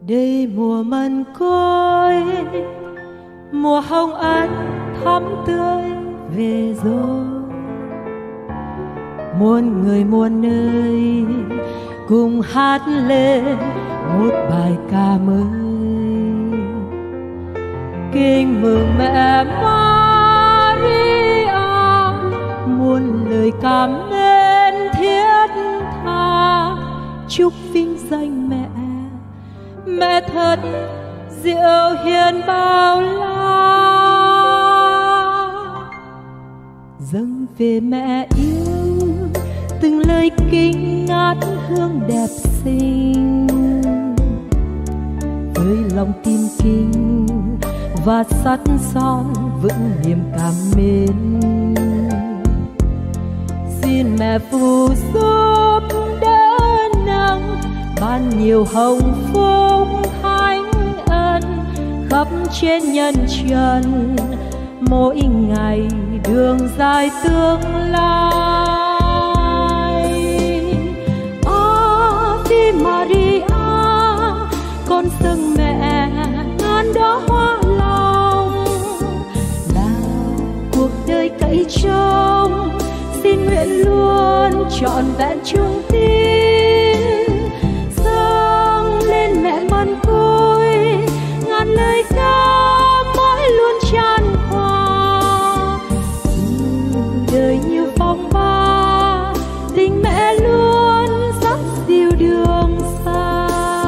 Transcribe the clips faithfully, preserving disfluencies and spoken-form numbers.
Đây mùa mân côi, mùa hồng anh thắm tươi về rồi. Muôn người muôn nơi cùng hát lên một bài ca mới. Kính mừng mẹ Maria, muôn lời cảm nên thiết tha. Chúc vinh danh mẹ, mẹ thật diệu hiền bao la. Dâng về mẹ yêu từng lời kinh ngát hương đẹp xinh, với lòng tin kính và sắt son vững niềm cảm mến. Xin mẹ phù giúp đỡ nâng ban nhiều hồng phúc thánh ân khắp trên nhân trần, mỗi ngày đường dài tương lai. Ave Maria, con dâng mẹ ngàn đóa hoa lòng, là cuộc đời cậy trông. Xin nguyện luôn trọn vẹn trung tín, dâng lên mẹ mân côi ngàn lời ca mãi luôn tràn hòa. Đời như phong ba, tình mẹ luôn dắt dìu đường xa.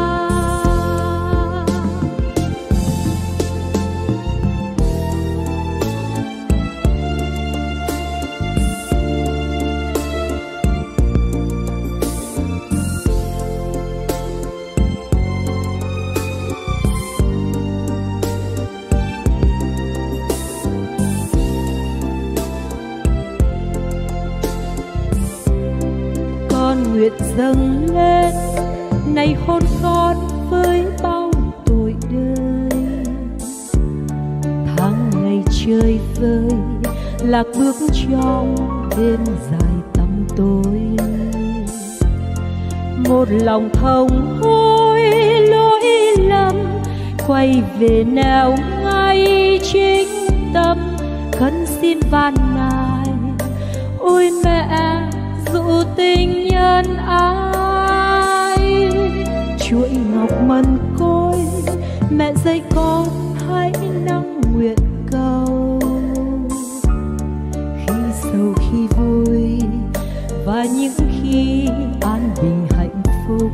Nguyện dâng lên này hôn con với bao tuổi đời. Tháng ngày chơi vơi lạc bước trong đêm dài tăm tối. Một lòng thông hối lỗi lầm, quay về nẻo ngay chính tâm. Khấn xin van nài ôi mẹ dụ tình nhân ai. Chuỗi ngọc mân côi mẹ dạy con hãy nâng nguyện cầu. Khi sầu khi vui và những khi an bình hạnh phúc,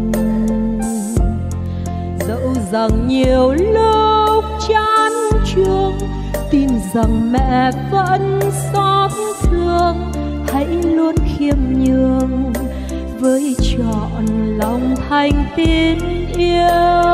dẫu rằng nhiều lúc chán chường, tin rằng mẹ vẫn xót thương. Hãy luôn khiêm nhường với trọn lòng thành tín yêu.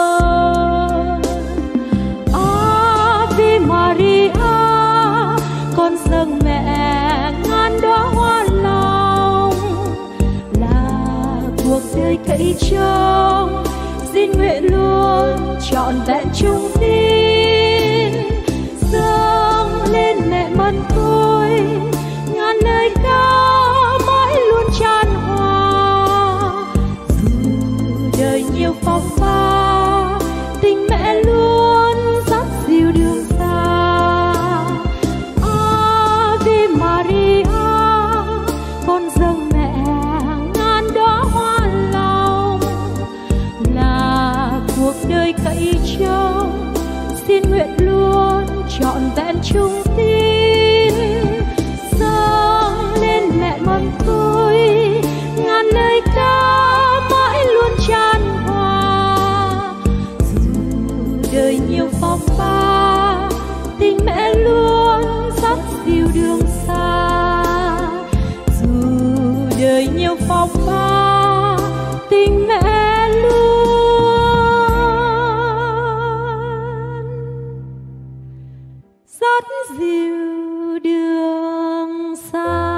Ave Maria, con dâng mẹ ngàn đóa hoa lòng, là cuộc đời cậy trông. Xin nguyện luôn trọn vẹn trung tín, dâng lên mẹ mân côi ngàn lời ca mãi luôn tràn hòa. Dù đời nhiều phong ba, tình mẹ luôn dắt dìu đường xa. Ave Maria, con dâng mẹ ngàn đóa hoa lòng, là cuộc đời cậy trông. Xin nguyện luôn trọn vẹn trung tín, dâng lên mẹ mân côi ngàn lời ca mãi luôn tràn hòa. Dù đời nhiều phong ba, tình mẹ luôn dắt dìu đường xa. Dù đời nhiều phong ba, tình mẹ luôn dắt dìu đường xa.